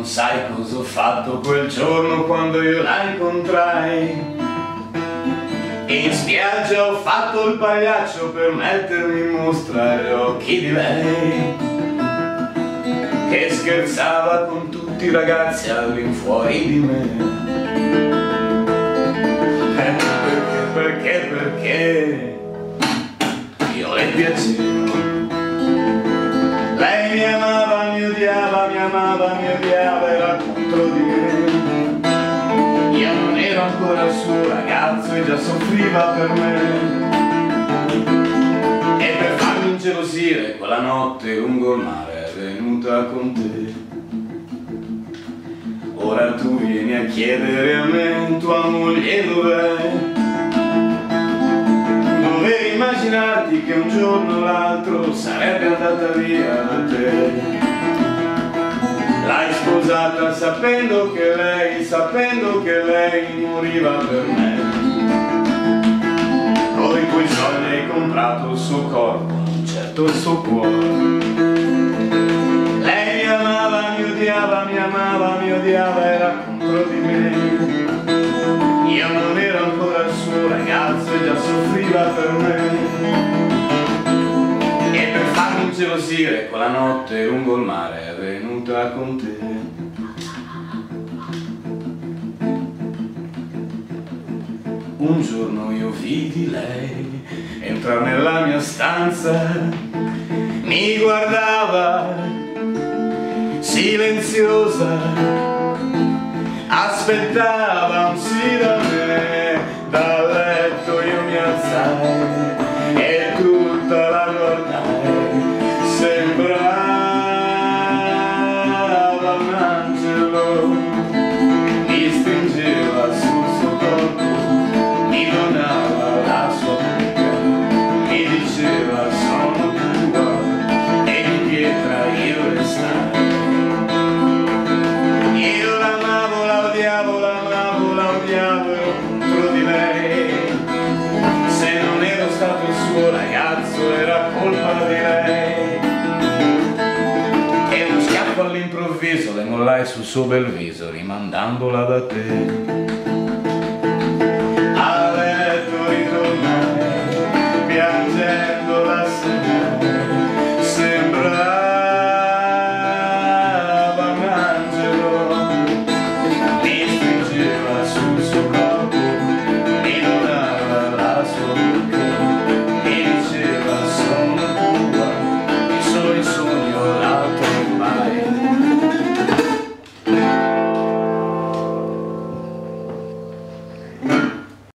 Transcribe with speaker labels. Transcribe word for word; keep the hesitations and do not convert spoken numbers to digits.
Speaker 1: non sai cosa ho fatto quel giorno quando io la incontrai. In spiaggia ho fatto il pagliaccio per mettermi in mostra agli occhi di lei, che scherzava con tutti i ragazzi all'infuori di me. Perché, perché, perché io le piacevo. Lei mi amava, mi odiava, mi amava, mi odiava, era contro di me. Io non ero ancora il suo ragazzo e già soffriva per me. E per farmi ingelosire quella notte lungo il mare è venuta con te. Ora tu vieni a chiedere a me, tua moglie dov'è? Dovevi immaginarti che un giorno o l'altro sarebbe andata via da te. L'hai sposata sapendo che lei, sapendo che lei moriva per me. Con i tuoi soldi hai comprato il suo corpo, certo il suo cuore. Lei mi amava, mi odiava, mi amava, mi odiava, era contro di me. Io non ero ancora il suo ragazzo e già soffriva per me. E per farmi ingelosire quella notte lungo il mare è venuta con te. Un giorno io vidi lei entrare nella mia stanza, mi guardava silenziosa, aspettava un sì da me. Dal letto io mi alzai e tutta la guardai, sembrava un angelo, mi stringeva sul suo corpo, mi donava la sua bocca, mi diceva sono tua e di pietra io restai. Io l'amavo, la odiavo, l'amavo, la odiavo, ero contro di lei. Se non ero stato il suo ragazzo era colpa di lei. E uno schiaffo all'improvviso le mollai sul suo bel viso rimandandola da te.